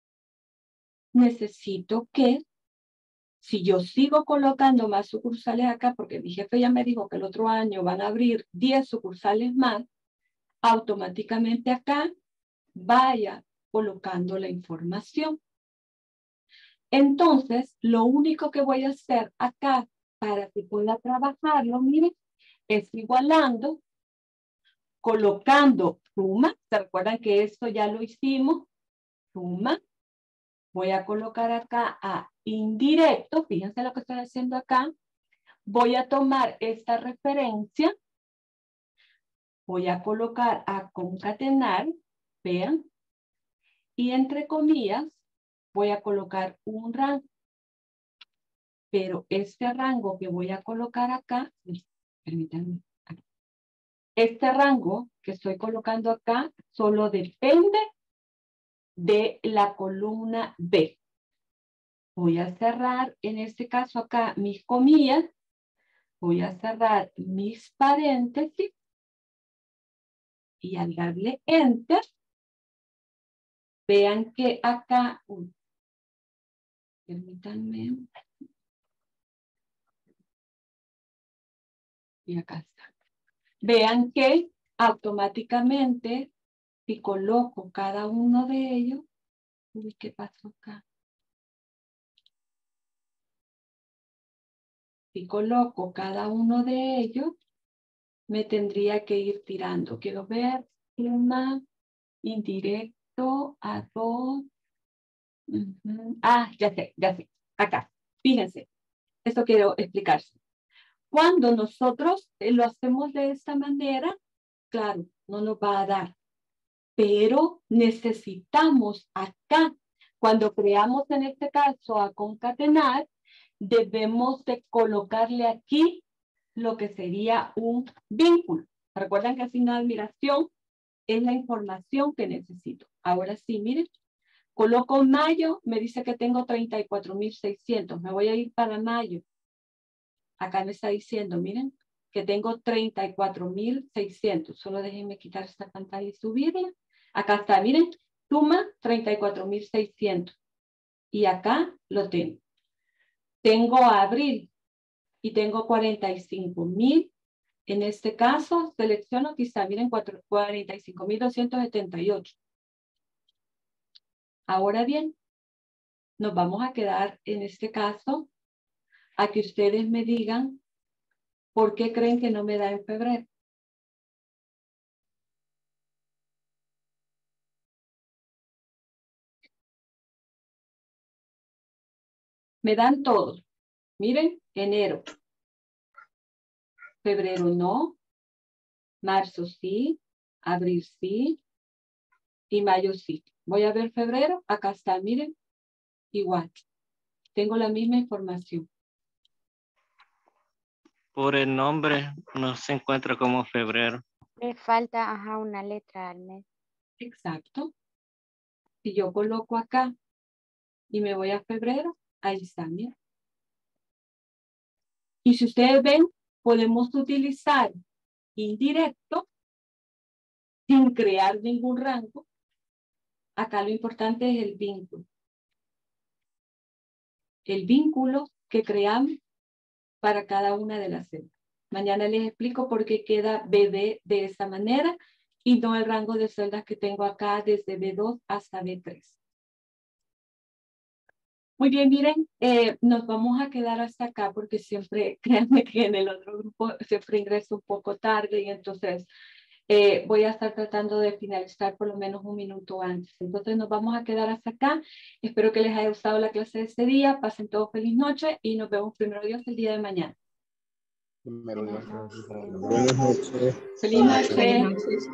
necesito que, si yo sigo colocando más sucursales acá, porque mi jefe ya me dijo que el otro año van a abrir 10 sucursales más, automáticamente acá vaya colocando la información. Entonces, lo único que voy a hacer acá para que pueda trabajarlo, miren, es igualando, colocando suma. ¿Se recuerdan que esto ya lo hicimos? Suma. Voy a colocar acá a indirecto. Fíjense lo que estoy haciendo acá. Voy a tomar esta referencia. Voy a colocar a concatenar. Vean. Y entre comillas, voy a colocar un rango. Pero este rango que voy a colocar acá, permítanme. Este rango que estoy colocando acá solo depende de la columna B. Voy a cerrar, en este caso acá, mis comillas. Voy a cerrar mis paréntesis. Y al darle Enter, vean que acá, permítanme. Y acá está. Vean que automáticamente, si coloco cada uno de ellos, uy, ¿qué pasó acá? Si coloco cada uno de ellos, me tendría que ir tirando. Quiero ver, suma, indirecto, a 2. Ah, ya sé. Acá, fíjense. Esto quiero explicarse. Cuando nosotros lo hacemos de esta manera, claro, no nos va a dar. Pero necesitamos acá, cuando creamos en este caso a concatenar, debemos de colocarle aquí lo que sería un vínculo. Recuerdan que signo de admiración es la información que necesito. Ahora sí, miren, coloco mayo, me dice que tengo 34.600. Me voy a ir para mayo. Acá me está diciendo, miren, que tengo 34.600. Solo déjenme quitar esta pantalla y subirla. Acá está, miren, suma 34.600. Y acá lo tengo. Tengo abril y tengo 45.000. En este caso, selecciono quizá, miren, 45.278. Ahora bien, nos vamos a quedar en este caso a que ustedes me digan por qué creen que no me da en febrero. Me dan todos. Miren, enero. Febrero no. Marzo sí. Abril sí. Y mayo sí. Voy a ver febrero. Acá está, miren. Igual. Tengo la misma información. Por el nombre no se encuentra como febrero. Le falta, ajá, una letra al mes. Exacto. Si yo coloco acá y me voy a febrero, ahí está, miren. Y si ustedes ven, podemos utilizar indirecto sin crear ningún rango. Acá lo importante es el vínculo. El vínculo que creamos para cada una de las celdas. Mañana les explico por qué queda BD de esa manera y no el rango de celdas que tengo acá desde B2 hasta B3. Muy bien, miren, nos vamos a quedar hasta acá porque siempre, créanme que en el otro grupo siempre ingreso un poco tarde y entonces voy a estar tratando de finalizar por lo menos un minuto antes. Entonces nos vamos a quedar hasta acá. Espero que les haya gustado la clase de este día. Pasen todos feliz noche y nos vemos primero Dios el día de mañana. Primero Dios. Buenas noches. Buenas noches. Feliz noche.